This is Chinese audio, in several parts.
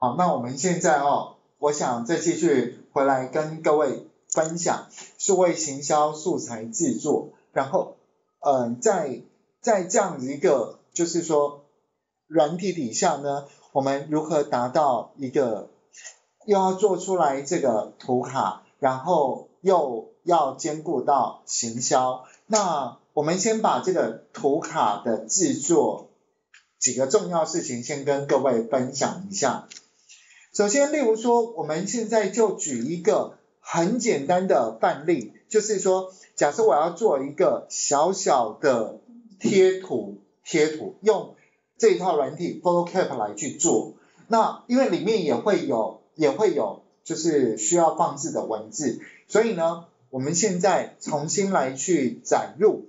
好，那我们现在我想再继续回来跟各位分享数位行销素材制作，然后在这样子一个就是说软体底下呢，我们如何达到一个又要做出来这个图卡，然后又要兼顾到行销。那我们先把这个图卡的制作几个重要事情先跟各位分享一下。首先，例如说，我们现在就举一个很简单的范例，就是说，假设我要做一个小小的贴图，用这一套软体 PhotoCap 来去做。那因为里面也会有就是需要放置的文字，所以呢，我们现在重新来去载入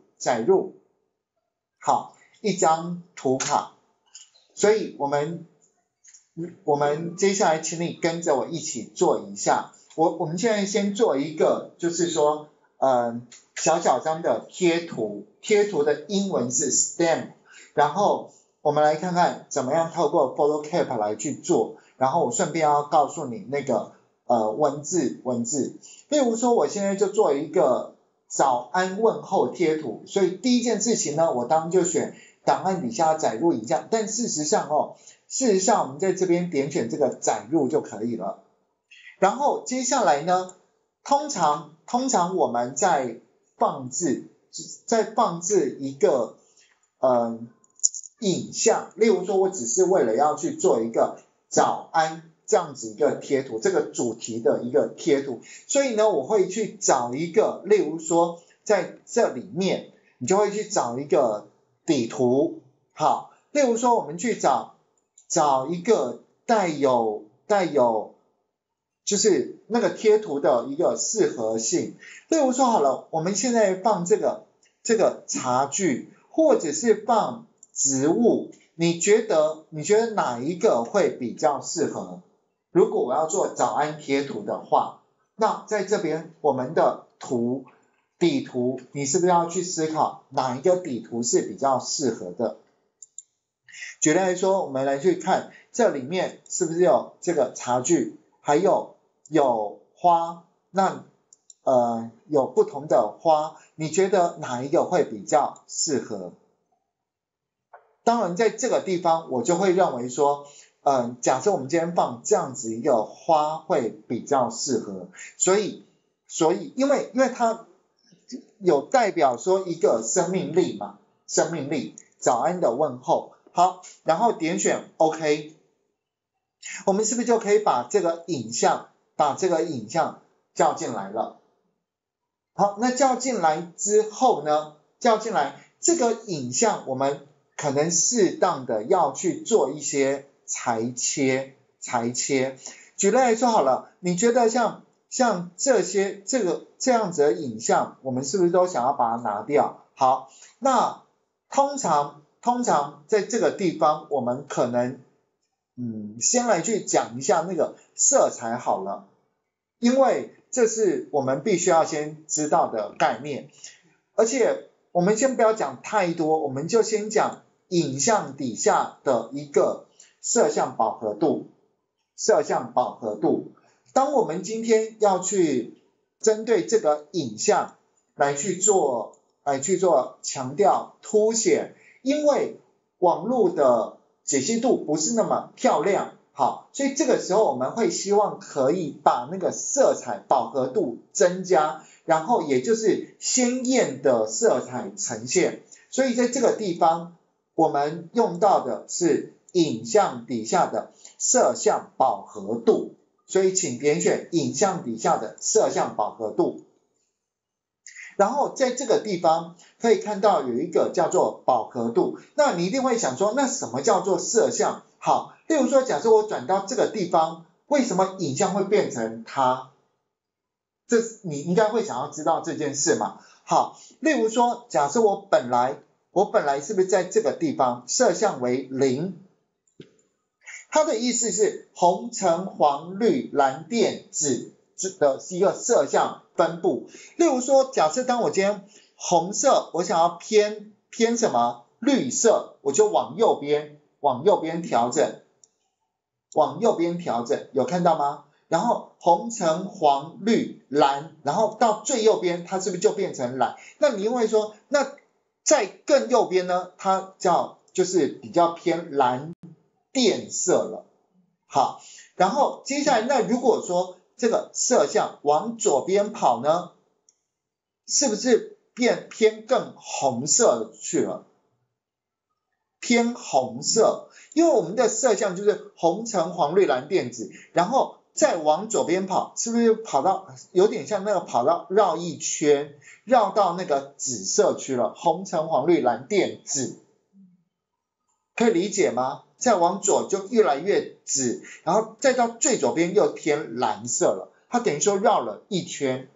好一张图卡，所以我们接下来请你跟着我一起做一下。我们现在先做一个就是说小张的贴图的英文是 stamp， 然后我们来看看怎么样透过 PhotoCap 来去做，然后我顺便要告诉你那个文字，例如说我现在就做一个早安问候贴图，所以第一件事情呢，我当然就选档案底下载入影像，但事实上我们在这边点选这个载入就可以了。然后接下来呢，通常我们在放置一个影像，例如说我只是为了要去做一个早安这样子一个贴图，这个主题的一个贴图，所以呢我会去找一个，例如说在这里面你就会去找一个底图，好，例如说我们去找一个带有就是那个贴图的一个适合性，例如说好了，我们现在放这个茶具，或者是放植物，你觉得哪一个会比较适合？如果我要做早安贴图的话，那在这边我们的底图，你是不是要去思考哪一个底图是比较适合的？举例来说，我们来去看这里面是不是有这个茶具，还有花，那有不同的花，你觉得哪一个会比较适合？当然在这个地方我就会认为说假设我们今天放这样子一个花会比较适合，所以因为它有代表说一个生命力嘛，早安的问候，好，然后点选 OK， 我们是不是就可以把这个影像叫进来了？好，那叫进来之后呢，这个影像我们可能适当的要去做一些裁切。举例来说好了，你觉得像这样子的影像，我们是不是都想要把它拿掉？好，那通常在这个地方，我们可能先来去讲一下那个色彩好了，因为这是我们必须要先知道的概念，而且我们先不要讲太多，我们就先讲影像底下的一个色相饱和度。当我们今天要去针对这个影像来去做强调凸显，因为网络的解析度不是那么漂亮，好，所以这个时候我们会希望可以把那个色彩饱和度增加，然后也就是鲜艳的色彩呈现，所以在这个地方我们用到的是影像底下的色相饱和度，所以请点选影像底下的色相饱和度。然后在这个地方可以看到有一个叫做饱和度，那你一定会想说，那什么叫做色相？好，例如说假设我转到这个地方，为什么影像会变成它？你应该会想要知道这件事嘛。好，例如说假设我本来是不是在这个地方色相为0，它的意思是红橙黄绿蓝靛紫的一个色相分布。例如说假设当我今天红色我想要偏什么绿色，我就往右边调整， 往右边调整，有看到吗？然后红橙黄绿蓝，然后到最右边它是不是就变成蓝？那你会说，那在更右边呢，它就是比较偏蓝靛色了。好，然后接下来那如果说这个色相往左边跑呢，是不是变偏更红色去了？偏红色，因为我们的色相就是红橙黄绿蓝靛紫，然后再往左边跑，是不是跑到有点像那个跑到绕一圈，绕到那个紫色去了？红橙黄绿蓝靛紫，可以理解吗？再往左就越来越紫，然后再到最左边又偏蓝色了，它等于说绕了一圈。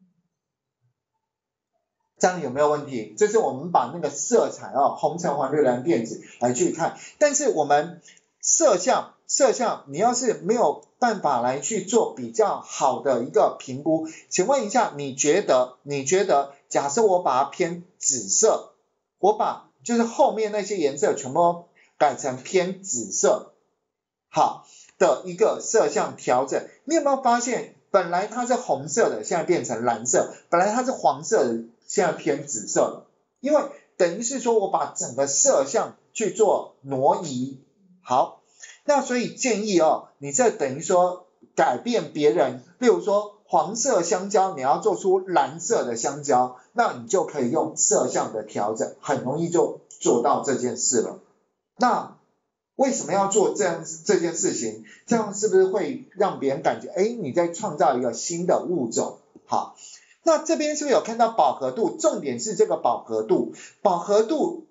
这样有没有问题？这是我们把那个色彩红橙黄绿蓝靛紫来去看，但是我们色相你要是没有办法来去做比较好的一个评估，请问一下，你觉得假设我把它偏紫色，我把就是后面那些颜色全部改成偏紫色，好的一个色相调整，你有没有发现本来它是红色的，现在变成蓝色，本来它是黄色的，现在偏紫色了，因为等于是说我把整个色相去做挪移。好，那所以建议你这等于说改变别人，例如说黄色香蕉你要做出蓝色的香蕉，那你就可以用色相的调整，很容易就做到这件事了。那为什么要做这件事情？这样是不是会让别人感觉你在创造一个新的物种？好，那这边是不是有看到饱和度？重点是这个饱和度，饱和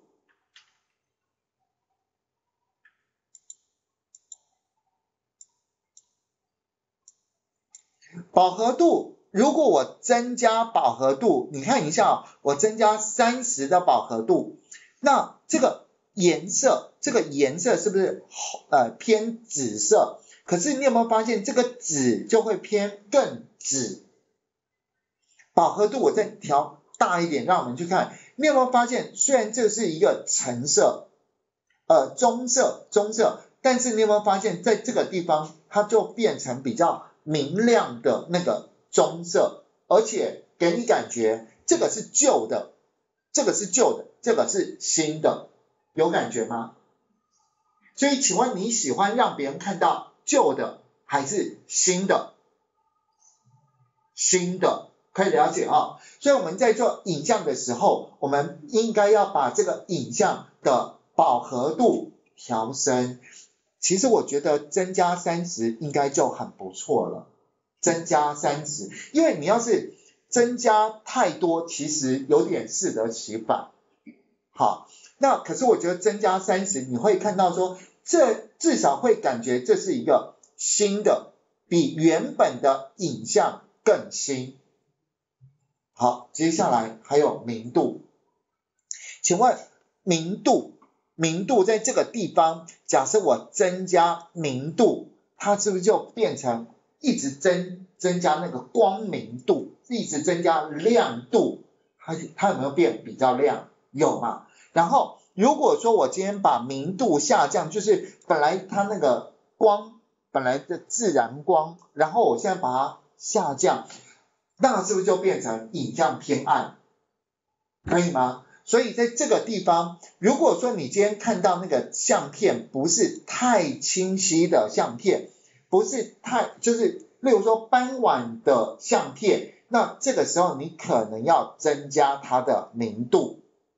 度，如果我增加饱和度，你看一下我增加30的饱和度，那这个颜色是不是偏紫色？可是你有没有发现这个紫就会偏更紫？饱和度我再调大一点，让我们去看，你有没有发现虽然这是一个橙色棕色，但是你有没有发现在这个地方它就变成比较明亮的那个棕色，而且给你感觉这个是旧的，这个是新的，有感觉吗？所以请问你喜欢让别人看到旧的还是新的？新的，可以了解所以我们在做影像的时候，我们应该要把这个影像的饱和度调升。其实我觉得增加30应该就很不错了，增加30，因为你要是增加太多，其实有点适得其反。好，那可是我觉得增加30，你会看到说，这至少会感觉这是一个新的，比原本的影像更新。好，接下来还有明度，请问明度在这个地方，假设我增加明度，它是不是就变成一直增加那个光明度，一直增加亮度，它有没有变比较亮？有嘛？然后如果说我今天把明度下降，就是本来它那个光本来的自然光，然后我现在把它下降，那是不是就变成影像偏暗？可以吗？所以在这个地方，如果说你今天看到那个相片不是太清晰的相片，不是太就是例如说傍晚的相片，那这个时候你可能要增加它的明度。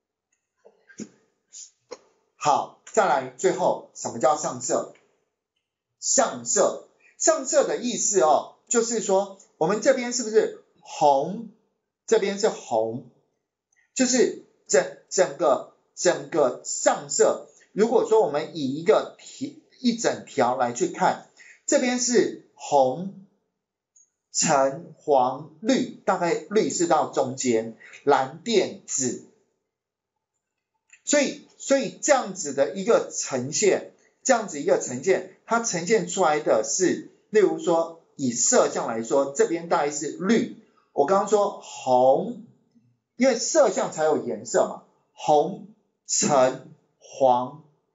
好，再来最后什么叫上色？上色的意思就是说我们这边是不是红？这边是红，就是整个上色，如果说我们以一整条来去看，这边是红、橙、黄、绿，大概绿是到中间，蓝、靛、紫，所以这样子的一个呈现，它呈现出来的是，例如说以色相来说，这边大概是绿，我刚刚说红，因为色相才有颜色嘛，红、橙、黄、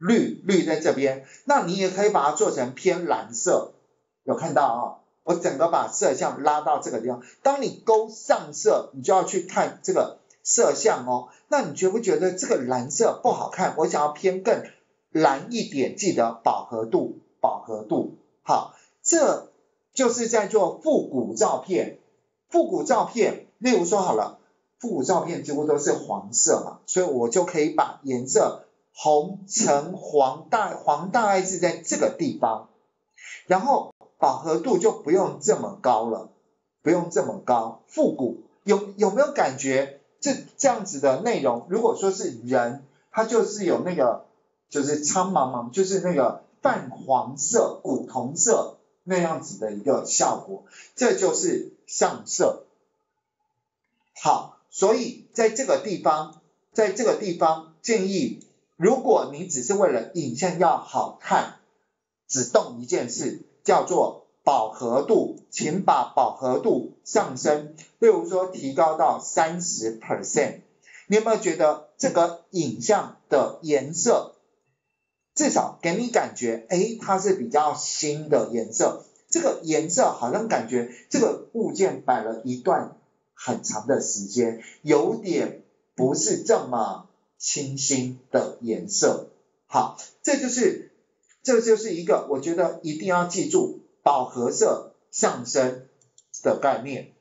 绿在这边，那你也可以把它做成偏蓝色，有看到啊？我整个把色相拉到这个地方，当你勾上色，你就要去看这个色相哦。那你觉不觉得这个蓝色不好看？我想要偏更蓝一点，记得饱和度。好，这就是在做复古照片。复古照片，例如说好了，复古照片几乎都是黄色嘛，所以我就可以把颜色红、橙、黄大概是在这个地方，然后饱和度就不用这么高了，不用这么高。复古有没有感觉这样子的内容？如果说是人，它就是有那个就是苍茫茫，就是那个泛黄色、古铜色那样子的一个效果，这就是上色。好，所以在这个地方建议，如果你只是为了影像要好看，只动一件事，叫做饱和度，请把饱和度上升，例如说提高到30%。你有没有觉得这个影像的颜色至少给你感觉，它是比较新的颜色，这个颜色好像感觉这个物件摆了一段很长的时间，有点不是这么清新的颜色。好，这就是一个我觉得一定要记住饱和色上升的概念，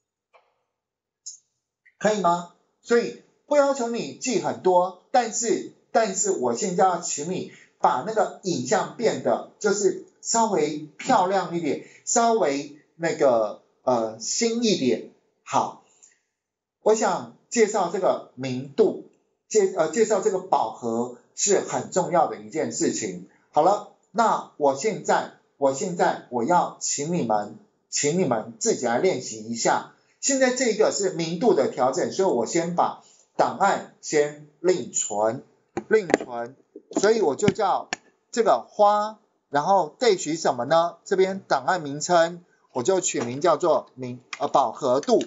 可以吗？所以不要求你记很多，但是我现在要请你把那个影像变得就是稍微漂亮一点，稍微那个新一点。好，我想介绍这个明度，介绍这个饱和是很重要的一件事情。好了，那我现在我要请你们自己来练习一下。现在这个是明度的调整，所以我先把档案先另存，所以我就叫这个花，然后对取什么呢？这边档案名称我就取名叫做饱和度，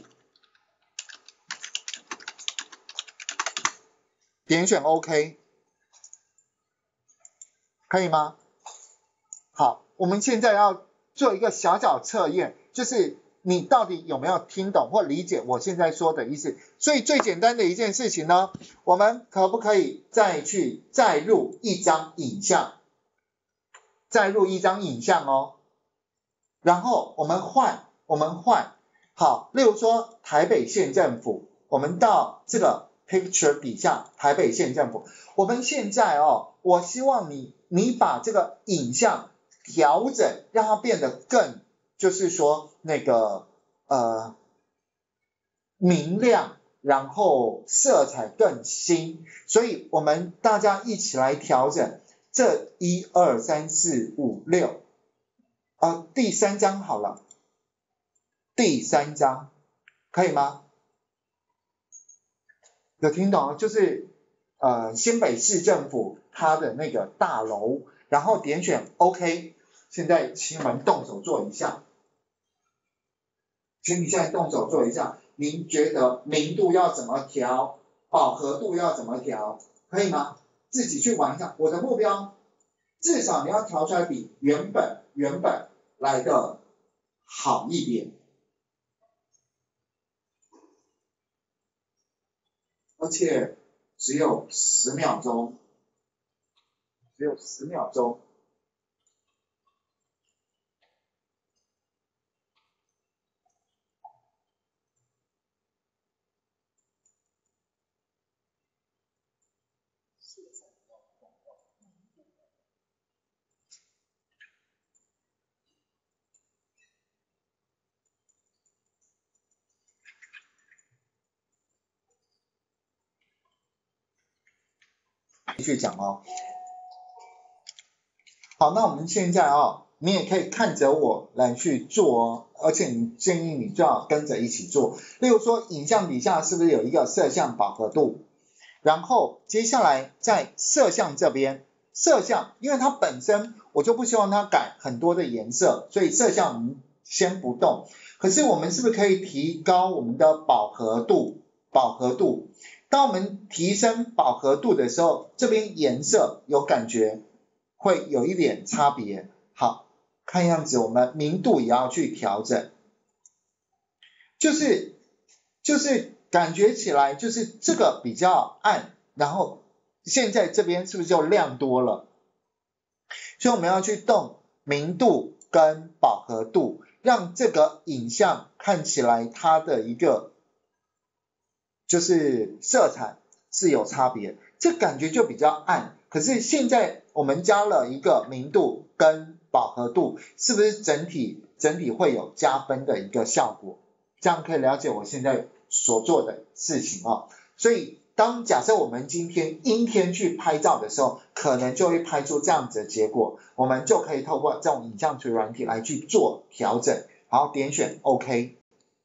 点选 OK， 可以吗？好，我们现在要做一个小测验，就是你到底有没有听懂或理解我现在说的意思？所以最简单的一件事情呢，我们可不可以再录一张影像？哦，然后我们换，好，例如说台北县政府，我们到这个 picture 底下台北县政府，我们现在我希望你把这个影像调整，让它变得更就是说那个明亮，然后色彩更新，所以我们大家一起来调整这1、2、3、4、5、6，第3张好了，第3张可以吗？有听懂？就是新北市政府它的那个大楼，然后点选 OK， 现在请你们动手做一下，您觉得明度要怎么调，饱和度要怎么调，可以吗？自己去玩一下。我的目标至少你要调出来比原本来的好一点，而且只有10秒钟。继续讲哦。好，那我们现在你也可以看着我来去做而且建议你就要跟着一起做。例如说影像底下是不是有一个色相饱和度？然后接下来在色相这边，因为它本身我就不希望它改很多的颜色，所以色相我们先不动。可是我们是不是可以提高我们的饱和度？ 当我们提升饱和度的时候，这边颜色有感觉会有一点差别。好，看样子我们明度也要去调整，就是感觉起来就是这个比较暗，然后现在这边是不是就亮多了？所以我们要去动明度跟饱和度，让这个影像看起来它的一个就是色彩是有差别，这感觉就比较暗。可是现在我们加了一个明度跟饱和度，是不是整体会有加分的一个效果？这样可以了解我现在所做的事情哦。所以假设我们今天阴天去拍照的时候，可能就会拍出这样子的结果，我们就可以透过这种影像处理软体来去做调整，然后点选 OK。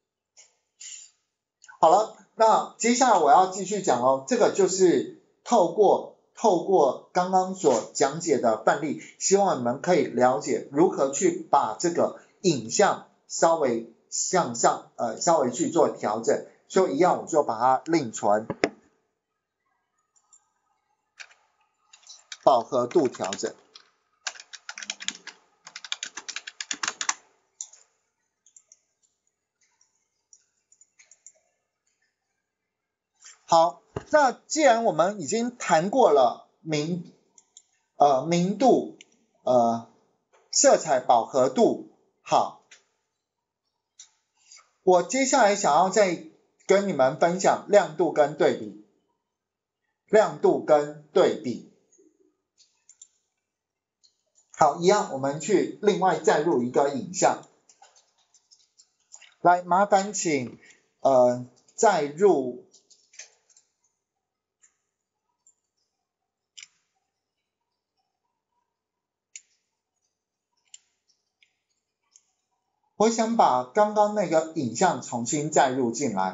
好了，那接下来我要继续讲哦，这个就是透过刚刚所讲解的范例，希望你们可以了解如何去把这个影像稍微向上稍微去做调整。所以一样我就把它另存饱和度调整。好，那既然我们已经谈过了明度色彩饱和度，好，我接下来想要再跟你们分享亮度跟对比。好，一样我们去另外再入一个影像。来，麻烦请再入我想把刚刚那个影像重新再入进来，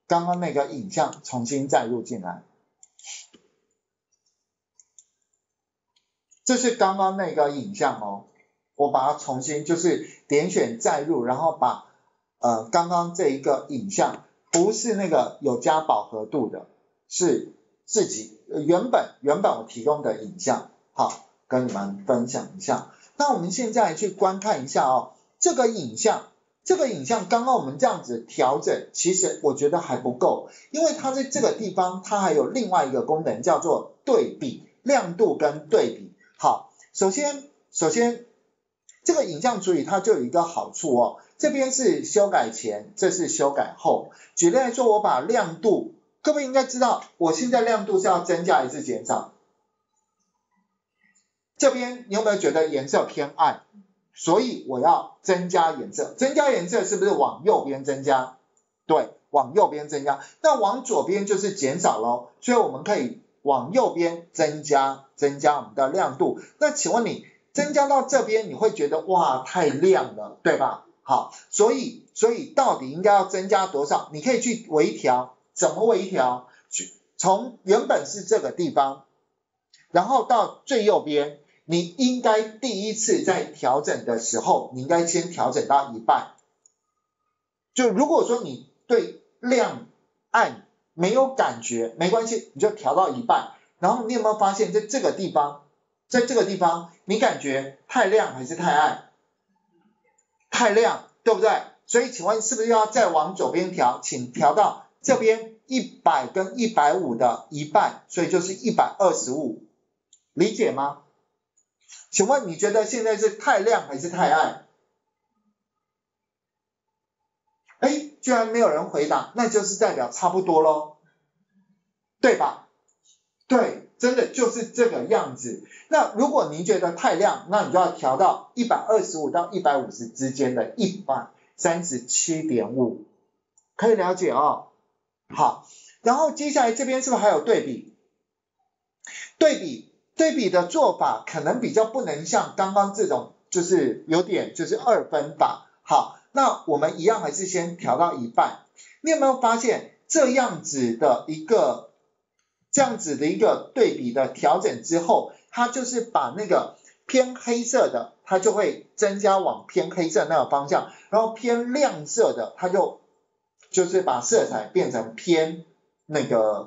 这是刚刚那个影像哦，我把它重新就是点选再入，然后把刚刚这一个影像，不是那个有加饱和度的，是自己原本我提供的影像，好，跟你们分享一下。那我们现在去观看一下哦，这个影像刚刚我们这样子调整，其实我觉得还不够，因为它在这个地方它还有另外一个功能叫做对比，亮度跟对比。好，首先这个影像处理它就有一个好处哦，这边是修改前，这是修改后。举例来说，我把亮度，各位应该知道我现在亮度是要增加还是减少？这边你有没有觉得颜色偏暗？所以我要增加颜色，是不是往右边增加？对，往右边增加。那往左边就是减少咯，所以我们可以往右边增加我们的亮度。那请问你增加到这边，你会觉得哇太亮了，对吧？好，所以到底应该要增加多少？你可以去微调，怎么微调？从原本是这个地方，然后到最右边，你应该第一次在调整的时候，你应该先调整到一半。就如果说你对亮暗没有感觉，没关系，你就调到一半。然后你有没有发现在这个地方你感觉太亮还是太暗？太亮，对不对？所以请问是不是要再往左边调？请调到这边100跟150的一半，所以就是125，理解吗？请问你觉得现在是太亮还是太暗？居然没有人回答，那就是代表差不多咯，对吧？对，真的就是这个样子。那如果您觉得太亮，那你就要调到125到150之间的137.5，可以了解哦。好，然后接下来这边是不是还有对比？对比的做法可能比较不能像刚刚这种，就是有点就是二分法。好，那我们一样还是先调到一半。你有没有发现这样子的一个对比的调整之后，它就是把那个偏黑色的，它就会增加往偏黑色那个方向，然后偏亮色的，它就是把色彩变成偏那个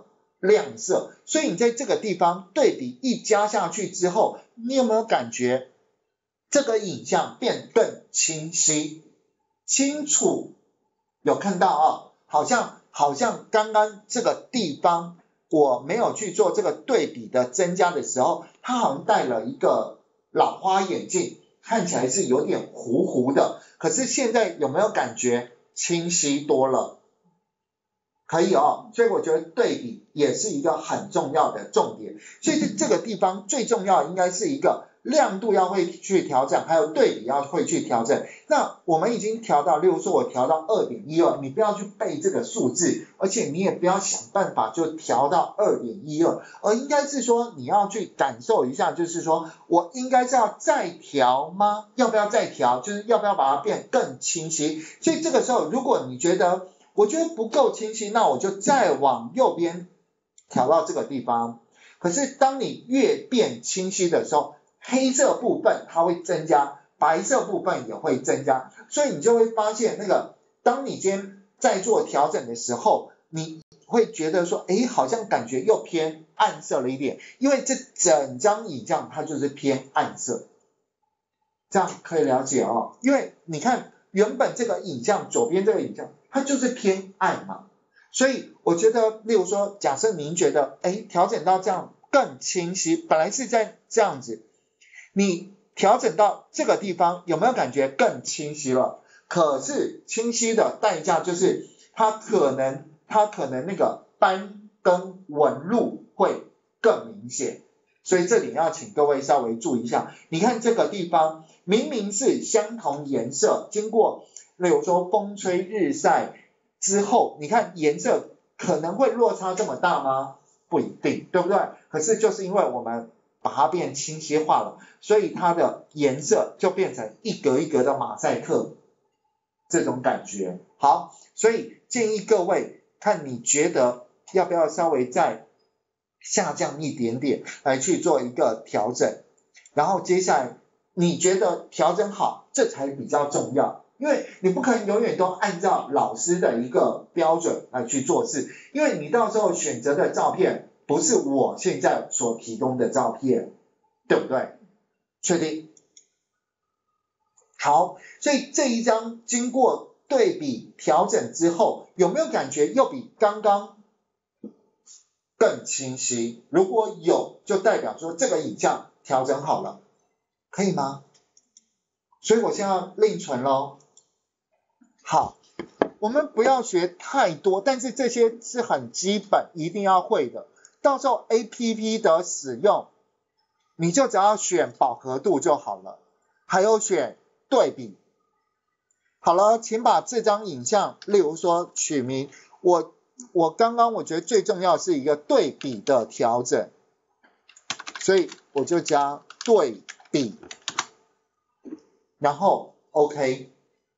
亮色，所以你在这个地方对比一加下去之后，你有没有感觉这个影像变更清晰、清楚？有看到啊？好像刚刚这个地方我没有去做这个对比的增加的时候，它好像戴了一个老花眼镜，看起来是有点糊糊的，可是现在有没有感觉清晰多了？可以哦，所以我觉得对比也是一个很重要的重点，所以在这个地方最重要应该是一个亮度要会去调整，还有对比要会去调整。那我们已经调到，例如说我调到 2.12， 你不要去背这个数字，而且你也不要想办法就调到 2.12， 而应该是说你要去感受一下，就是说我应该是要再调吗？要不要再调？就是要不要把它变更清晰？所以这个时候如果你觉得我觉得不够清晰，那我就再往右边调到这个地方。可是当你越变清晰的时候，黑色部分它会增加，白色部分也会增加，所以你就会发现那个，当你今天在做调整的时候，你会觉得说，诶，好像感觉又偏暗色了一点，因为这整张影像它就是偏暗色，这样可以了解哦。因为你看原本这个影像，左边这个影像，它就是偏暗嘛，所以我觉得，例如说，假设您觉得，调整到这样更清晰，本来是在这样子，你调整到这个地方，有没有感觉更清晰了？可是清晰的代价就是它可能那个斑跟纹路会更明显，所以这里要请各位稍微注意一下。你看这个地方明明是相同颜色，经过例如说风吹日晒之后，你看颜色可能会落差这么大吗？不一定，对不对？可是就是因为我们把它变清晰化了，所以它的颜色就变成一格一格的马赛克，这种感觉。好，所以建议各位看你觉得要不要稍微再下降一点点来去做一个调整，然后接下来你觉得调整好，这才比较重要，因为你不可能永远都按照老师的一个标准来去做事，因为你到时候选择的照片不是我现在所提供的照片，对不对？确定？好，所以这一张经过对比调整之后，有没有感觉又比刚刚更清晰？如果有，就代表说这个影像调整好了，可以吗？所以我现在要另存咯。好，我们不要学太多，但是这些是很基本，一定要会的。到时候 APP 的使用，你就只要选饱和度就好了，还有选对比。好了，请把这张影像，例如说取名，我刚刚我觉得最重要是一个对比的调整，所以我就加对比，然后 OK。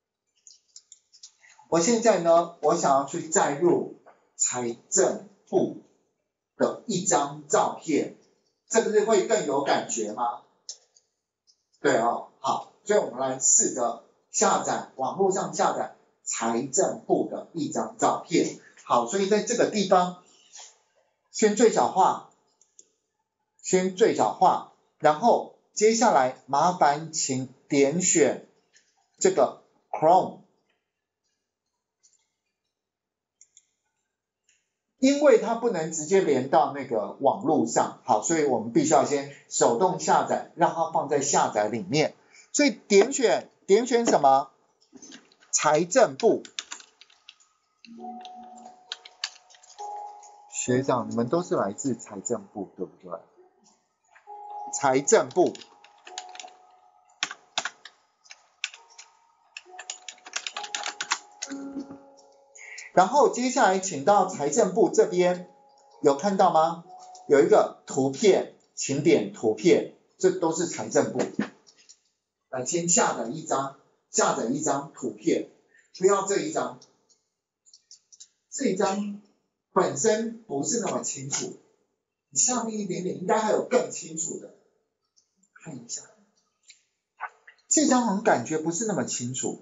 我现在呢，我想要去载入财政部的一张照片，这不是会更有感觉吗？对哦，好，所以我们来试着下载，网络上下载财政部的一张照片。好，所以在这个地方，先最小化，然后接下来麻烦请点选这个 Chrome。因为它不能直接连到那个网络上，好，所以我们必须要先手动下载，让它放在下载里面。所以点选什么？财政部。学长，你们都是来自财政部，对不对？财政部。然后接下来请到财政部这边，有看到吗？有一个图片，请点图片，这都是财政部。来，先下载一张图片，不要这一张，这一张本身不是那么清楚，你下面一点点应该还有更清楚的，看一下，这张好像感觉不是那么清楚。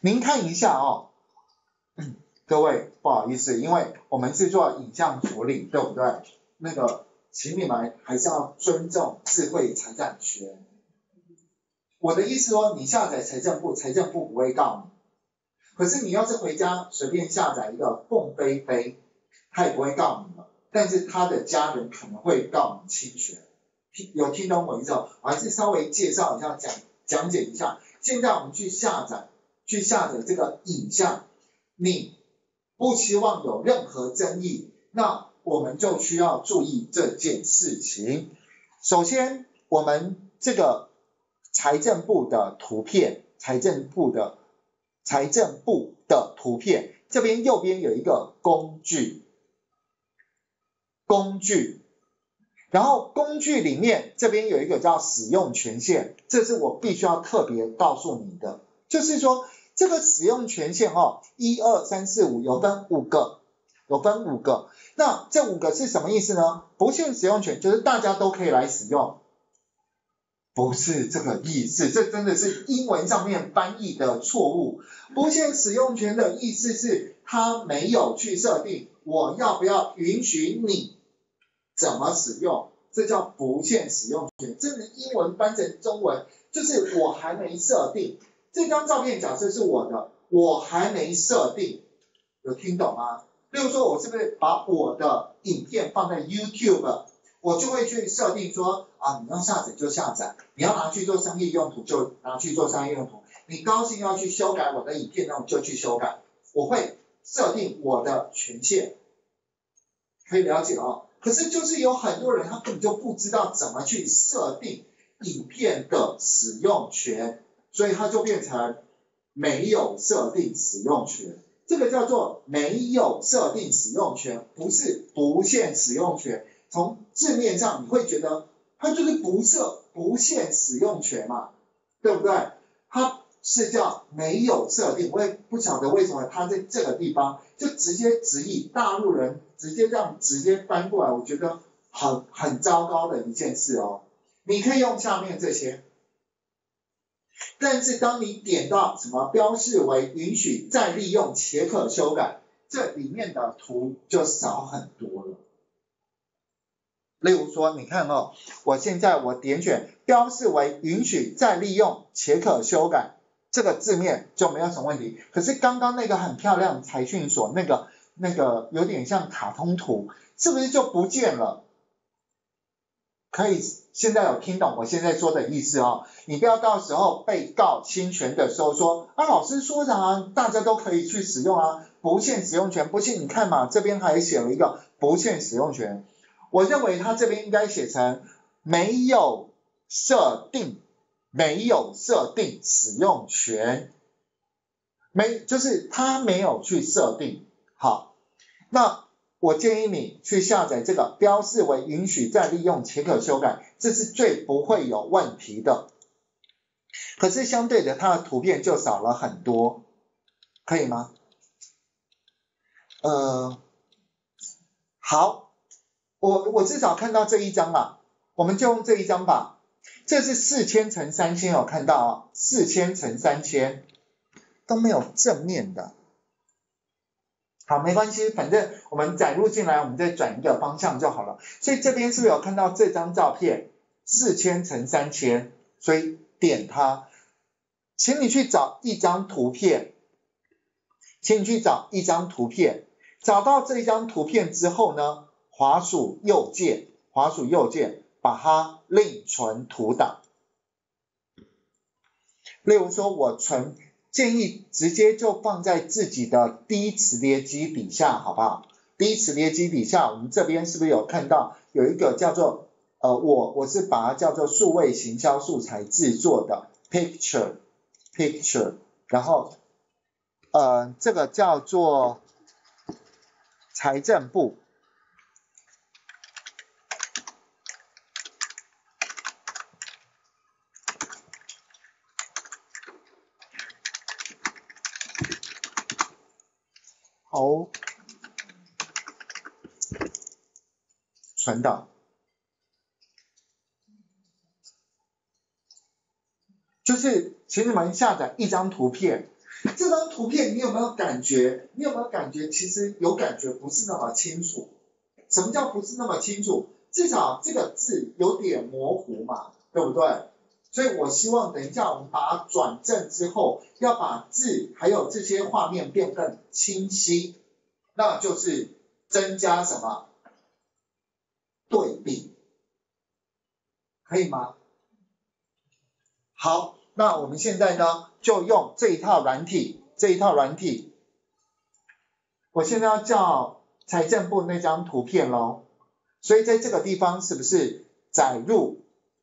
您看一下哦，各位不好意思，因为我们是做影像处理，对不对？那个，请你们还是要尊重智慧财产权。我的意思说，你下载财政部，财政部不会告你。可是你要是回家随便下载一个凤飞飞，他也不会告你了，但是他的家人可能会告你侵权。有听懂我意思吗？我还是稍微介绍一下，讲解一下。现在我们去下载这个影像，你不希望有任何争议，那我们就需要注意这件事情。首先，我们这个财政部的图片，财政部的图片，这边右边有一个工具，然后工具里面这边有一个叫使用权限，这是我必须要特别告诉你的，就是说这个使用权限哦，1、2、3、4、5有分5个，那这5个是什么意思呢？不限使用权就是大家都可以来使用，不是这个意思，这真的是英文上面翻译的错误。不限使用权的意思是它没有去设定我要不要允许你怎么使用，这叫不限使用权。这个英文翻成中文就是我还没设定，这张照片假设是我的，我还没设定，有听懂吗？例如说我是不是把我的影片放在 YouTube， 我就会去设定说啊，你要下载就下载，你要拿去做商业用途就拿去做商业用途，你高兴要去修改我的影片，那我就去修改，我会设定我的权限，可以了解哦。可是就是有很多人他根本就不知道怎么去设定影片的使用权，所以他就变成没有设定使用权。这个叫做没有设定使用权，不是不限使用权。从字面上你会觉得它就是不限使用权嘛，对不对？它是叫没有设定，我也不晓得为什么它在这个地方就直接直译，大陆人直接翻过来，我觉得很糟糕的一件事哦。你可以用下面这些，但是当你点到什么标示为允许再利用且可修改，这里面的图就少很多了。例如说，你看哦，我现在点选标示为允许再利用且可修改，这个字面就没有什么问题。可是刚刚那个很漂亮财讯所那个有点像卡通图，是不是就不见了？可以，现在有听懂我现在说的意思哦？你不要到时候被告侵权的时候说啊，老师说的大家都可以去使用啊，不限使用权，不信你看嘛，这边还写了一个不限使用权。我认为他这边应该写成没有设定使用权，就是他没有去设定。好，那我建议你去下载这个标示为允许再利用且可修改，这是最不会有问题的。可是相对的，它的图片就少了很多，可以吗？好。我至少看到这一张啦，我们就用这一张吧。这是4000乘3000，有看到啊？4000乘3000都没有正面的。好，没关系，反正我们载入进来，我们再转一个方向就好了。所以这边是不是有看到这张照片？4000乘3000，所以点它，请你去找一张图片，找到这一张图片之后呢？滑鼠右键，把它另存图档。例如说，我建议直接就放在自己的第一磁碟机底下，好不好？第一磁碟机底下，我们这边是不是有看到有一个叫做我是把它叫做数位行销素材制作的 picture， 然后这个叫做财政部。好，存档，就是请你们下载一张图片， 这张图片你有没有感觉？你有没有感觉？其实有感觉不是那么清楚。什么叫不是那么清楚？至少这个字有点模糊嘛，对不对？所以我希望等一下我们把它转正之后，要把字还有这些画面变更清晰，那就是增加什么？对比，可以吗？好，那我们现在呢，就用这一套软体，我现在要叫财政部那张图片咯，所以在这个地方是不是载入，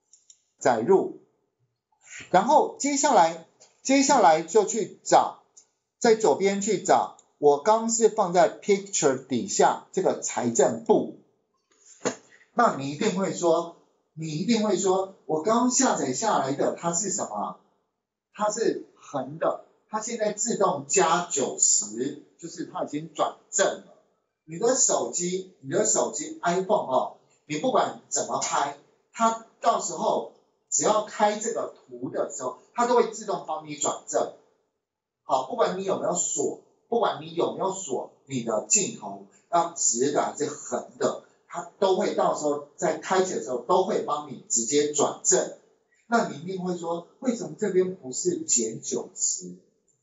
然后接下来就去找，在左边去找，我刚是放在 picture 底下这个财政部，那你一定会说，我刚下载下来的它是什么？它是横的，它现在自动加90，就是它已经转正了。你的手机 iPhone 哦，你不管怎么拍，它到时候只要开这个图的时候，它都会自动帮你转正。好，不管你有没有锁，你的镜头要直的还是横的，它都会到时候在开启的时候都会帮你直接转正。那你一定会说，为什么这边不是减90？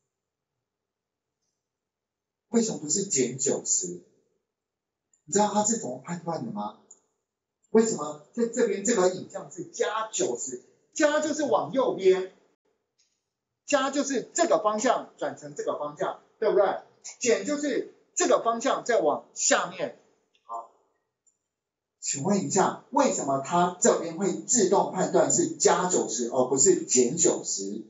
为什么不是减90？你知道它是怎么判断的吗？为什么在这边这个影像是加90？加就是往右边，加就是这个方向转成这个方向，对不对？减就是这个方向再往下面。好，请问一下，为什么它这边会自动判断是加90而不是减90？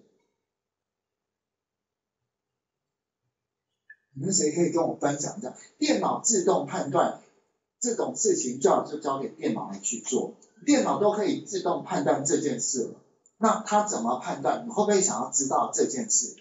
你们谁可以跟我分享一下？电脑自动判断这种事情，最好就交给电脑来去做，电脑都可以自动判断这件事了。那它怎么判断？你会不会想要知道这件事？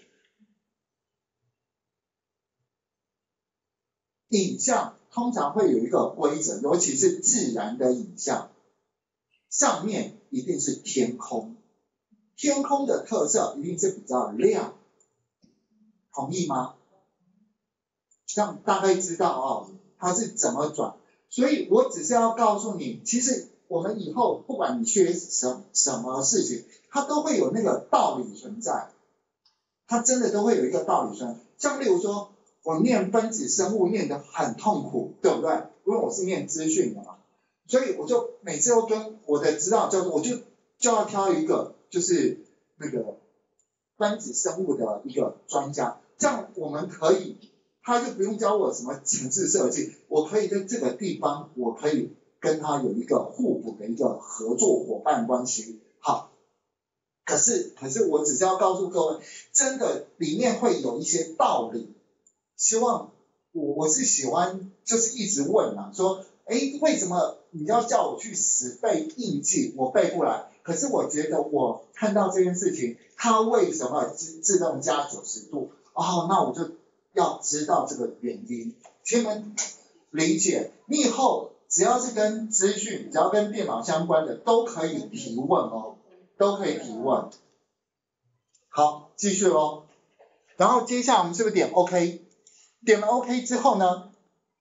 影像通常会有一个规则，尤其是自然的影像，上面一定是天空，天空的特色一定是比较亮，同意吗？这样大概知道哦，它是怎么转。所以我只是要告诉你，其实我们以后不管你学什么事情，它都会有那个道理存在，它真的都会有一个道理存在。像例如说，我念分子生物念得很痛苦，对不对？因为我是念资讯的嘛，所以我就每次都跟我的指导教授，我就要挑一个就是那个分子生物的一个专家，这样我们可以。他就不用教我什么程式设计，我可以在这个地方，我可以跟他有一个互补的一个合作伙伴关系。好，可是我只是要告诉各位，真的里面会有一些道理，希望我是喜欢就是一直问啊，说，为什么你要叫我去死背硬记，我背不来？可是我觉得我看到这件事情，它为什么自动加90度？哦，那我就要知道这个原因，请你们理解。你以后只要是跟资讯，只要跟电脑相关的，都可以提问哦，都可以提问。好，继续咯。然后接下来我们是不是点 OK？ 点了 OK 之后呢？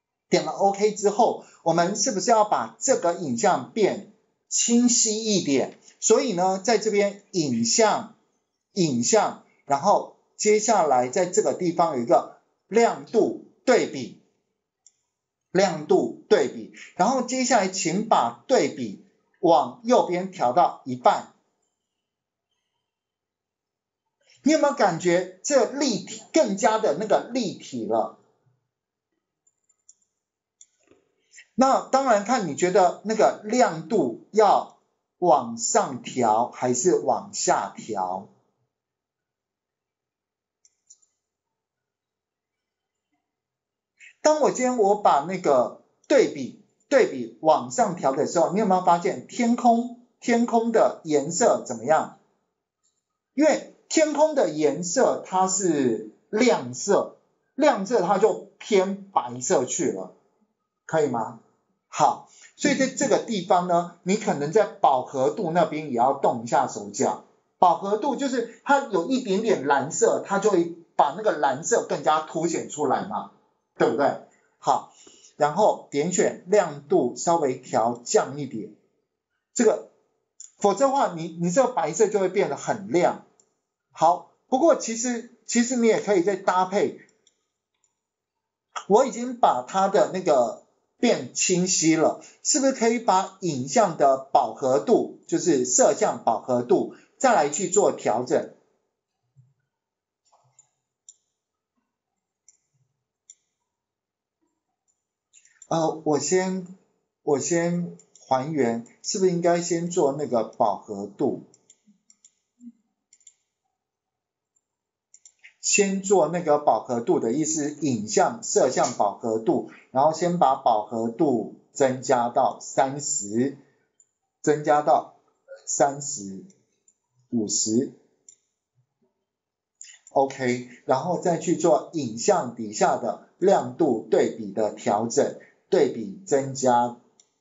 我们是不是要把这个影像变清晰一点？所以呢，在这边影像，然后接下来在这个地方有一个亮度对比，然后接下来请把对比往右边调到一半。你有没有感觉这立体更加的那个立体了？那当然看你觉得那个亮度要往上调还是往下调？当我今天我把那个对比往上调的时候，你有没有发现天空的颜色怎么样？因为天空的颜色它是亮色它就偏白色去了，可以吗？好，所以在这个地方呢，你可能在饱和度那边也要动一下手脚。饱和度就是它有一点点蓝色，它就会把那个蓝色更加凸显出来嘛，对不对？好，然后点选亮度稍微调降一点，这个否则的话你这个白色就会变得很亮。好，不过其实你也可以再搭配，我已经把它的那个变清晰了，是不是可以把影像的饱和度，就是色相饱和度再来去做调整？我先还原，是不是应该先做那个饱和度？先做那个饱和度的意思，影像色相饱和度，然后先把饱和度增加到30，增加到30、50。OK， 然后再去做影像底下的亮度对比的调整，对比增加，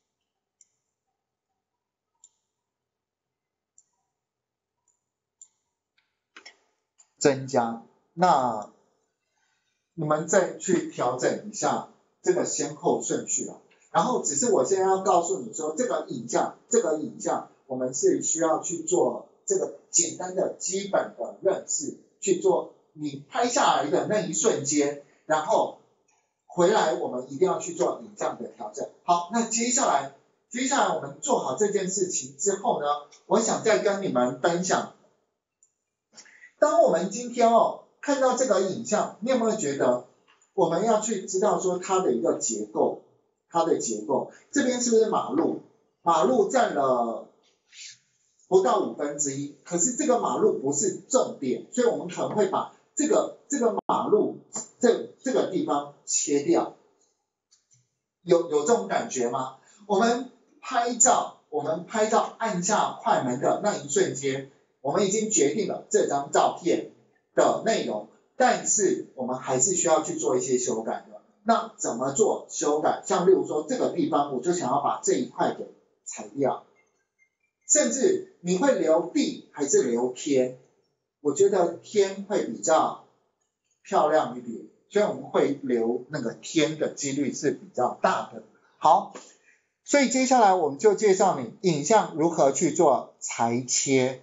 那你们再去调整一下这个先后顺序啊。然后只是我现在要告诉你说，这个影像我们是需要去做这个简单的基本的认识，去做你拍下来的那一瞬间，然后回来我们一定要去做影像的调整。好，那接下来我们做好这件事情之后呢，我想再跟你们分享，当我们今天看到这个影像，你有没有觉得我们要去知道说它的一个结构，这边是不是马路？马路占了不到1/5，可是这个马路不是重点，所以我们可能会把这个马路这个地方切掉，有这种感觉吗？我们拍照按下快门的那一瞬间，我们已经决定了这张照片的内容，但是我们还是需要去做一些修改的。那怎么做修改？像例如说这个地方我就想要把这一块给裁掉，甚至你会留地还是留天？我觉得天会比较漂亮一点，所以我们会留那个天的几率是比较大的。好，所以接下来我们就介绍你影像如何去做裁切，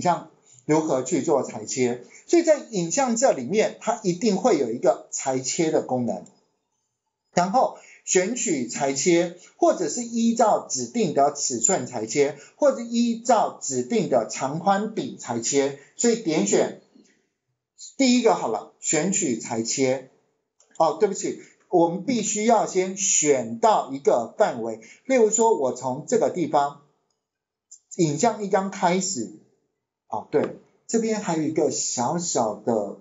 所以在影像这里面，它一定会有一个裁切的功能，然后选取裁切，或者是依照指定的尺寸裁切，或者依照指定的长宽比裁切，所以点选第一个好了，选取裁切。对不起，我们必须要先选到一个范围，例如说我从这个地方，影像一刚开始，对，这边还有一个小小的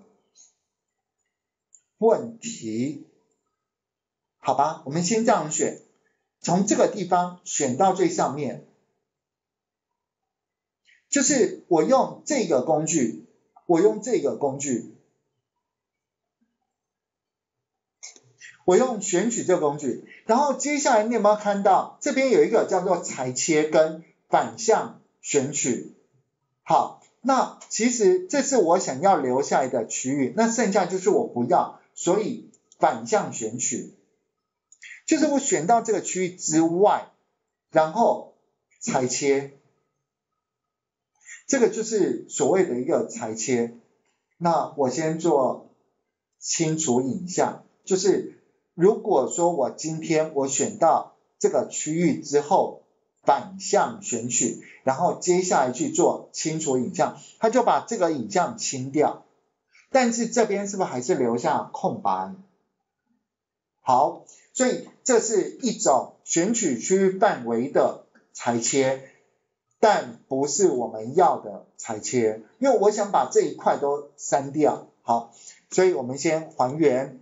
问题，好吧，我们先这样选，从这个地方选到最上面，就是我用这个工具，我用选取这个工具，然后接下来你有没有看到这边有一个叫做裁切跟反向选取？好，那其实这是我想要留下来的区域，那剩下就是我不要，所以反向选取，就是我选到这个区域之外，然后裁切，这个就是所谓的一个裁切。那我先做清除影像，就是如果说我今天我选到这个区域之后，反向选取，然后接下来去做清除影像，它就把这个影像清掉，但是这边是不是还是留下空白？好，所以这是一种选取区域范围的裁切，但不是我们要的裁切，因为我想把这一块都删掉。好，所以我们先还原，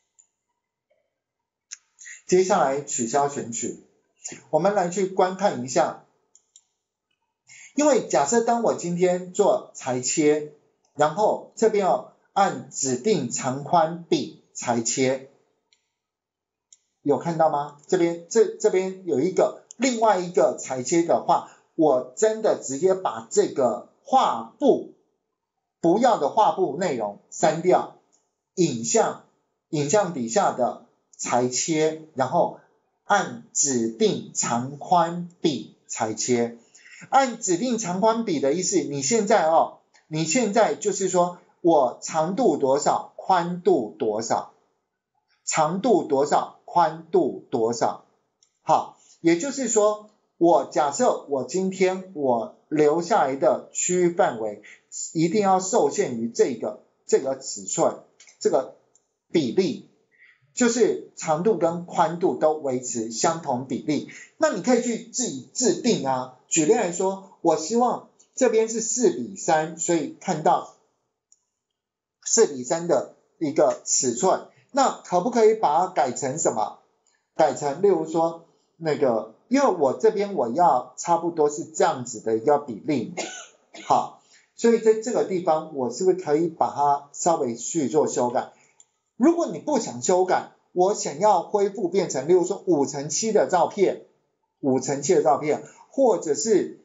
接下来取消选取，我们来去观看一下，因为假设当我今天做裁切，然后这边按指定长宽比裁切，有看到吗？这边有另外一个裁切的话，我真的直接把这个画布不要的画布内容删掉， 影像底下的裁切，然后按指定长宽比裁切。按指定长宽比的意思，你现在就是说我长度多少，宽度多少，长度多少，宽度多少。好，也就是说我假设我今天我留下来的区域范围一定要受限于这个尺寸，这个比例，就是长度跟宽度都维持相同比例。那你可以去自己制定啊。举例来说，我希望这边是4:3，所以看到4:3的一个尺寸，那可不可以把它改成什么？改成例如说因为我这边我要差不多是这样子的一个比例，好，所以在这个地方我是不是可以把它稍微去做修改？如果你不想修改，我想要恢复变成例如说5:7的照片，5:7的照片，或者是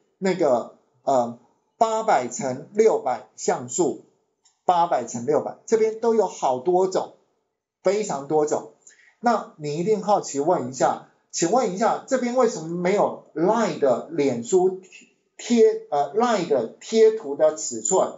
800×600像素，800×600，这边都有好多种，非常多种。那你一定好奇问一下，请问一下，这边为什么没有 LINE 的脸书LINE 的贴图的尺寸？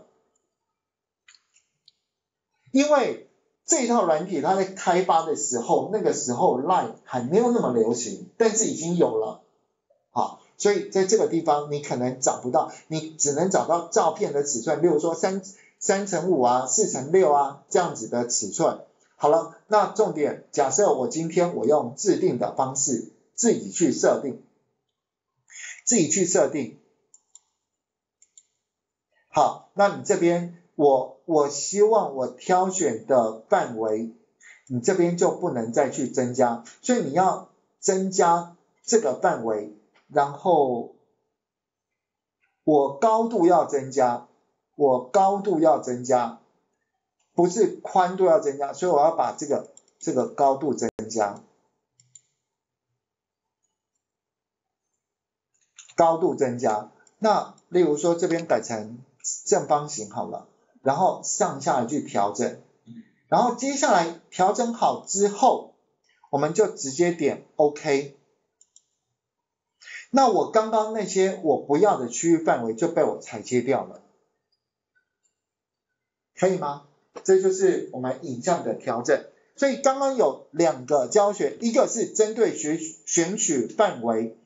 因为这一套软体它在开发的时候，那个时候 LINE 还没有那么流行，但是已经有了。好，所以在这个地方你可能找不到，你只能找到照片的尺寸，例如说3×5啊，4×6啊这样子的尺寸。好了，那重点，假设我今天我用制定的方式自己去设定。好，那你这边我希望我挑选的范围，你这边就不能再去增加，所以你要增加这个范围，然后我高度要增加，不是宽度要增加，所以我要把这个高度增加，那例如说这边改成正方形好了，然后上下去调整，然后接下来调整好之后，我们就直接点 OK。那我刚刚那些我不要的区域范围就被我裁切掉了，可以吗？这就是我们影像的调整。所以刚刚有2个教学，一个是针对选取范围，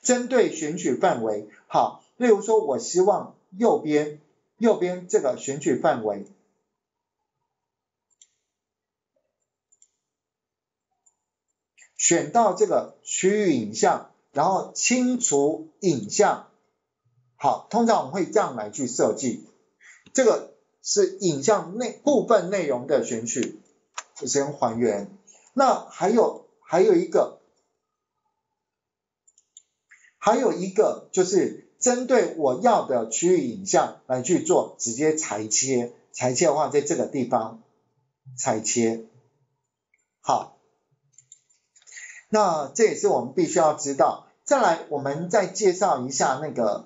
好，例如说我希望右边这个选取范围，选到这个区域影像，然后清除影像。好，通常我们会这样来去设计，这个是影像部分内容的选取，先还原。那还有一个就是针对我要的区域影像来去做直接裁切的话，在这个地方裁切。好，那这也是我们必须要知道。再来我们再介绍一下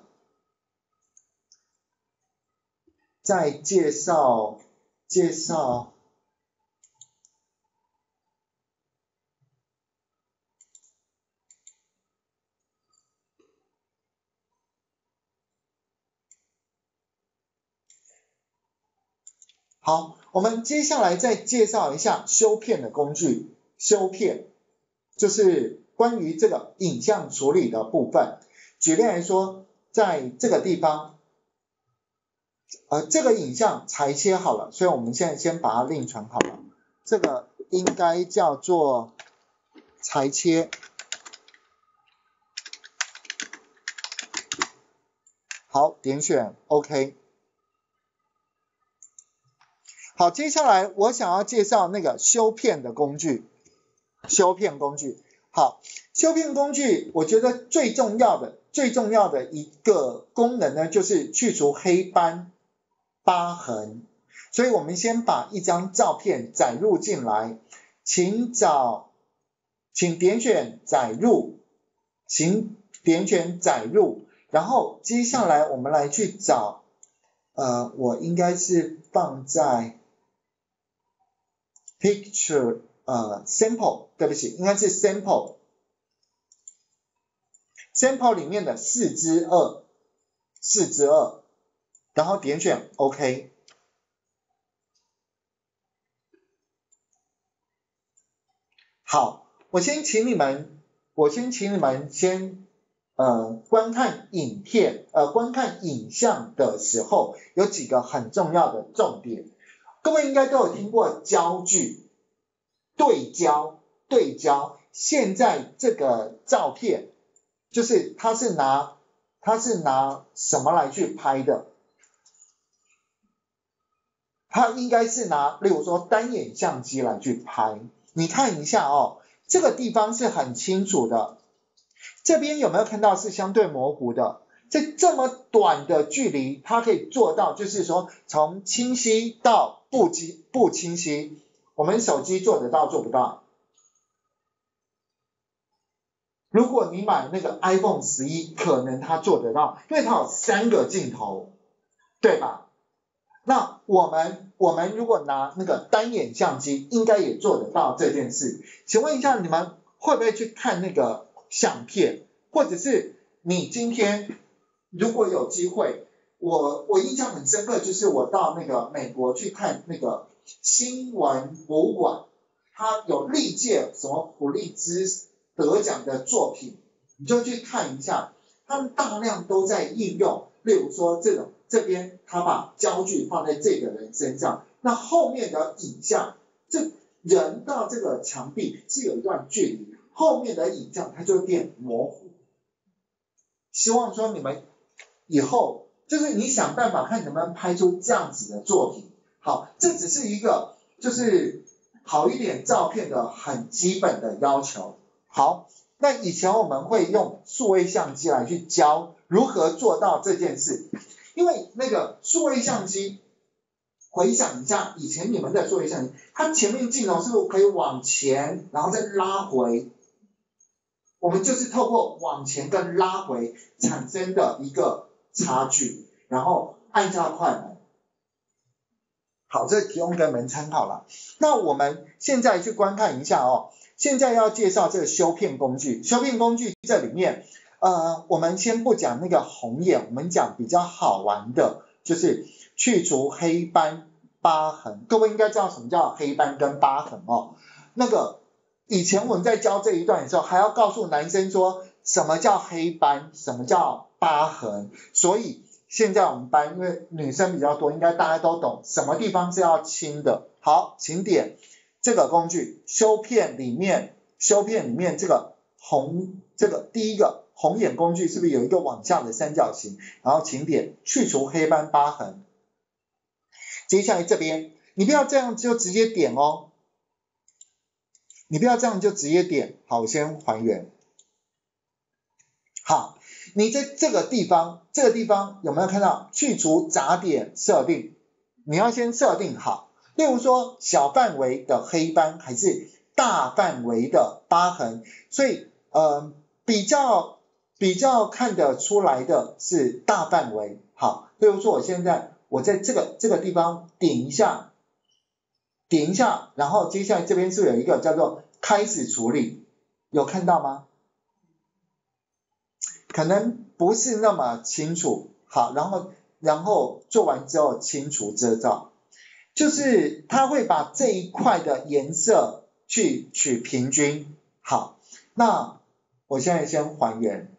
好，我们接下来再介绍一下修片的工具。修片就是关于这个影像处理的部分。举例来说，在这个地方这个影像裁切好了，所以我们现在先把它另存好了，这个应该叫做裁切。好，点选 OK。好，接下来我想要介绍那个修片的工具。好，修片工具我觉得最重要的一个功能呢，就是去除黑斑疤痕。所以我们先把一张照片载入进来，请点选载入，然后接下来我们来去找我应该是放在 picture sample， 对不起，应该是 sample 里面的4/2，然后点选 OK。好，我先请你们先观看影片，观看影像的时候，有几个很重要的重点。各位应该都有听过焦距、对焦。现在这个照片，就是它是拿什么来去拍的？它应该是拿，例如说单眼相机来去拍。你看一下哦，这个地方是很清楚的。这边有没有看到是相对模糊的？在这么短的距离，它可以做到，就是说从清晰到不清晰，我们手机做得到做不到？如果你买那个 iPhone 11，可能它做得到，因为它有3个镜头，对吧？那我们如果拿那个单眼相机，应该也做得到这件事。请问一下，你们会不会去看那个相片？或者是你今天如果有机会，我印象很深刻，就是我到那个美国去看那个新闻博物馆，它有历届什么普利兹得奖的作品，你就去看一下，他们大量都在应用，例如说这边他把焦距放在这个人身上，那后面的影像，这人到这个墙壁是有一段距离，后面的影像它就会变模糊。希望说你们以后就是你想办法看能不能拍出这样子的作品。好，这只是一个就是好一点照片的很基本的要求。好，那以前我们会用数位相机来去教如何做到这件事，因为那个数位相机，回想一下以前你们的数位相机，它前面镜头是不是可以往前，然后再拉回？我们就是透过往前跟拉回产生的一个差距，然后按下快门。好，这提供给你们参考了。那我们现在去观看一下哦。现在要介绍这个修片工具，修片工具这里面，我们先不讲那个红眼，我们讲比较好玩的，就是去除黑斑疤痕。各位应该知道什么叫黑斑跟疤痕哦。那个以前我们在教这一段的时候，还要告诉男生说什么叫黑斑，什么叫疤痕。所以现在我们班因为女生比较多，应该大家都懂什么地方是要清的。好，请点这个工具，修片里面这个第一个红眼工具是不是有一个往下的三角形？然后请点去除黑斑疤痕。接下来这边你不要这样就直接点哦，你不要这样就直接点。好，我先还原。好，你在这个地方有没有看到去除杂点设定？你要先设定好，例如说小范围的黑斑还是大范围的疤痕，所以比较看得出来的是大范围。好，例如说我在这个地方点一下，然后接下来这边是有一个叫做开始处理，有看到吗？可能不是那么清楚。好，然后做完之后清除遮罩，就是它会把这一块的颜色去取平均。好，那我现在先还原。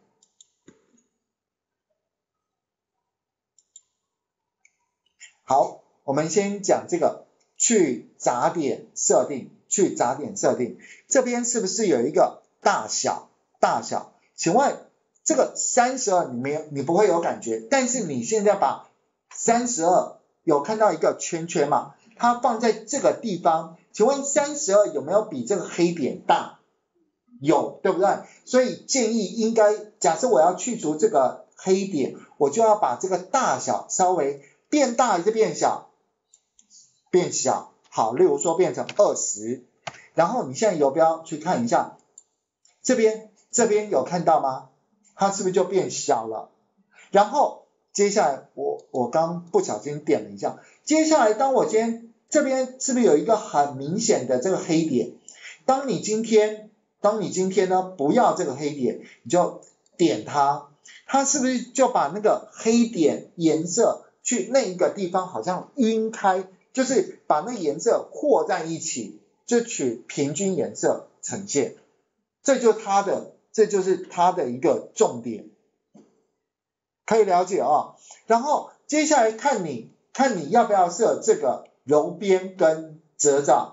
好，我们先讲这个去杂点设定，这边是不是有一个大小？请问这个32你不会有感觉，但是你现在把32有看到一个圈圈嘛？它放在这个地方，请问32有没有比这个黑点大？有，对不对？所以建议应该，假设我要去除这个黑点，我就要把这个大小稍微变大还是变小？变小。好，例如说变成20，然后你现在游标去看一下，这边有看到吗？它是不是就变小了？然后接下来我刚不小心点了一下，接下来当我今天这边是不是有一个很明显的这个黑点？当你今天呢不要这个黑点，你就点它，它是不是就把那个黑点颜色去那一个地方好像晕开，就是把那颜色和在一起，就取平均颜色呈现，这就是它的一个重点，可以了解哦。然后接下来看你要不要设这个柔边跟遮罩。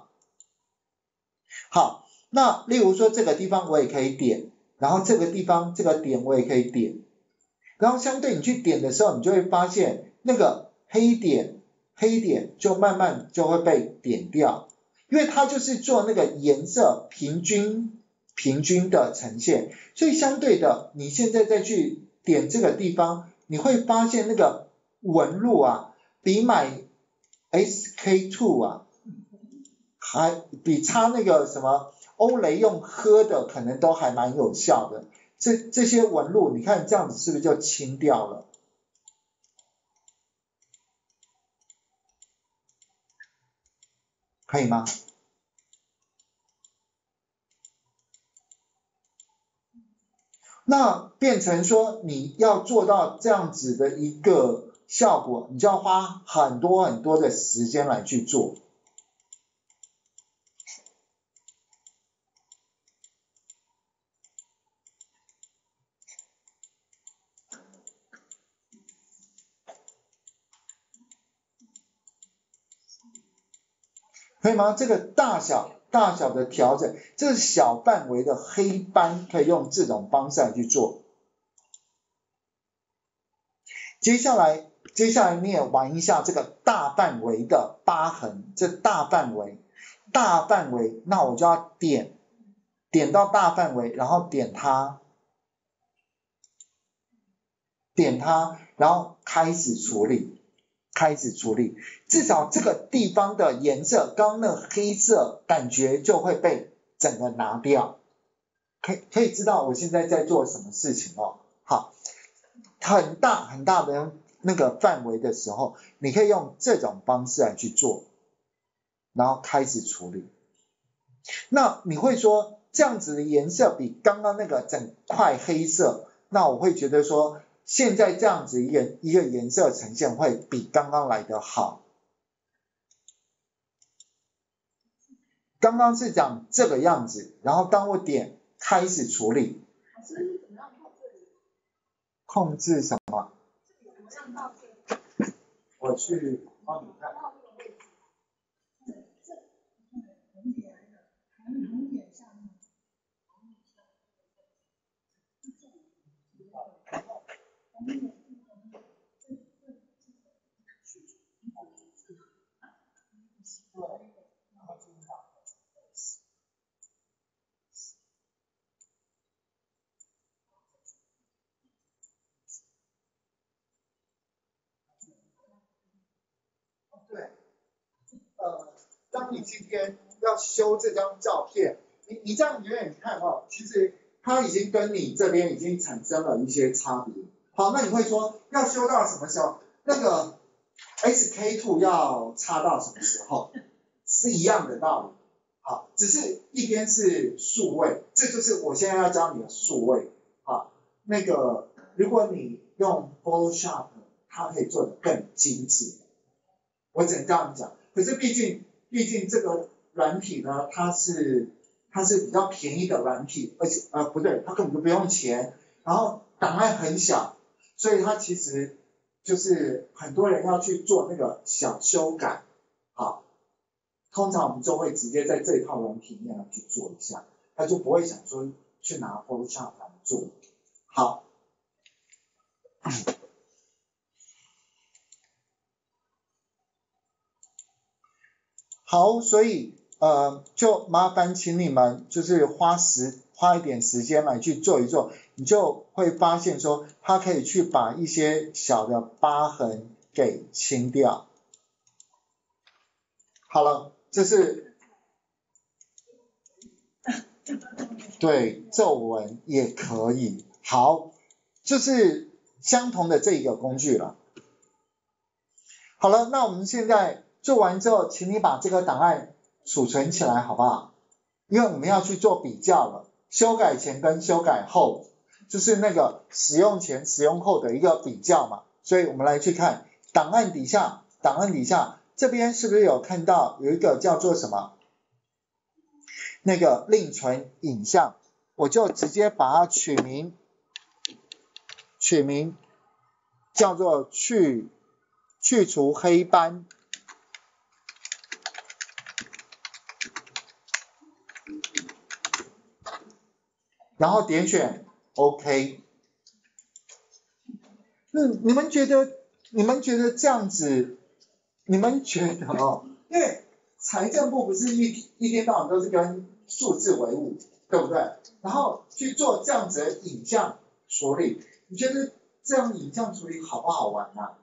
好，那例如说这个地方我也可以点，然后这个地方这个点我也可以点，然后相对你去点的时候，你就会发现那个黑点就慢慢就会被点掉，因为它就是做那个颜色平均的呈现，所以相对的你现在再去点这个地方，你会发现那个纹路啊比买 SK2 啊还比插那个什么欧蕾用喝的可能都还蛮有效的，这些纹路你看这样子是不是就清掉了？可以吗？那变成说你要做到这样子的一个效果，你就要花很多的时间来去做。可以吗？这个大小的调整，这是小范围的黑斑，可以用这种方式来去做。接下来你也玩一下这个大范围的疤痕，这大范围，那我就要点到大范围，然后点它，然后开始处理，至少这个地方的颜色，刚刚那黑色感觉就会被整个拿掉，可以知道我现在在做什么事情哦。好，很大的那个范围的时候，你可以用这种方式来去做，然后开始处理。那你会说这样子的颜色比刚刚那个整块黑色，那我会觉得说现在这样子一个颜色呈现会比刚刚来得好。刚刚是讲这个样子，然后当我点开始处理，控制什么？我去帮你看。对，当你今天要修这张照片，你这样远远看哦，其实它已经跟你这边已经产生了一些差别。好，那你会说要修到什么时候？那个 SK2 要插到什么时候？是一样的道理。好，只是一边是数位，这就是我现在要教你的数位。好，那个如果你用 Photoshop， 它可以做得更精致。我只能这样讲，可是毕竟这个软体呢，它是比较便宜的软体，而且不对，它根本就不用钱，然后档案很小，所以它其实就是很多人要去做那个小修改，好，通常我们就会直接在这一套软体里面去做一下，他就不会想说去拿 Photoshop 来做，好。好，所以就麻烦请你们就是花一点时间来去做一做，你就会发现说，它可以去把一些小的疤痕给清掉。好了，这是对皱纹也可以。好，就是相同的这一个工具了。好了，那我们现在做完之后，请你把这个档案储存起来，好不好？因为我们要去做比较了，修改前跟修改后，就是那个使用前、使用后的一个比较嘛。所以我们来去看档案底下这边是不是有看到有一个叫做什么？那个另存影像，我就直接把它取名叫做去除黑斑。然后点选 OK。你们觉得这样子，你们觉得因为财政部不是一天到晚都是跟数字为伍，对不对？然后去做这样子的影像处理，你觉得这样影像处理好不好玩啊？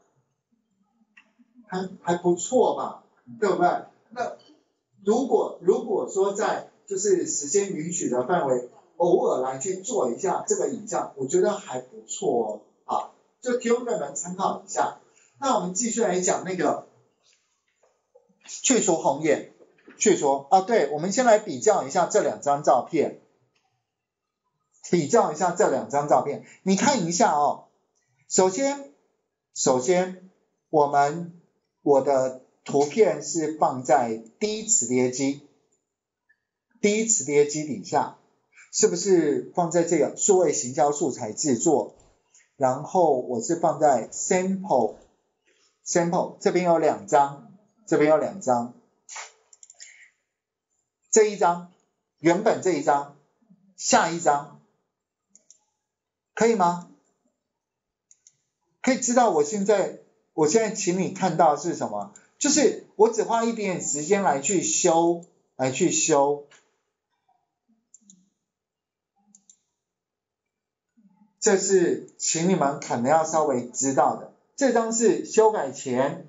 还不错吧，对不对？那如果说在就是时间允许的范围，偶尔来去做一下这个影像，我觉得还不错哦。好，就提供给你们参考一下。那我们继续来讲那个去除红眼，对，我们先来比较一下这两张照片，你看一下哦。首先我的图片是放在第一磁碟机底下，是不是放在这个数位行销素材制作？然后我是放在 sample 这边有两张，这一张原本这一张，下一张可以吗？可以知道我现在请你看到是什么？就是我只花一点点时间来去修，这是请你们可能要稍微知道的。这张是修改前，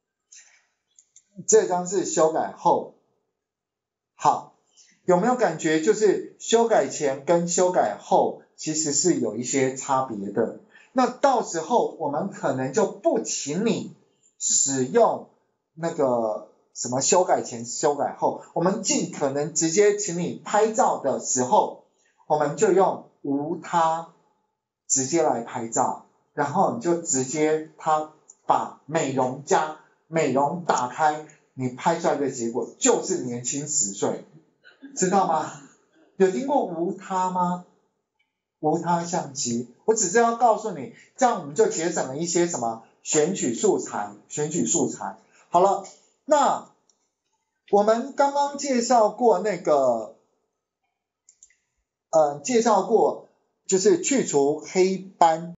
这张是修改后。好，有没有感觉就是修改前跟修改后其实是有一些差别的？那到时候我们可能就不请你使用那个什么修改前修改后，我们尽可能直接请你拍照的时候，我们就用无他直接来拍照，然后你就直接他把美容打开，你拍出来的结果就是年轻10岁，知道吗？有听过无他吗？无他相机，我只是要告诉你，这样我们就节省了一些什么选取素材。好了，那我们刚刚介绍过那个就是去除黑斑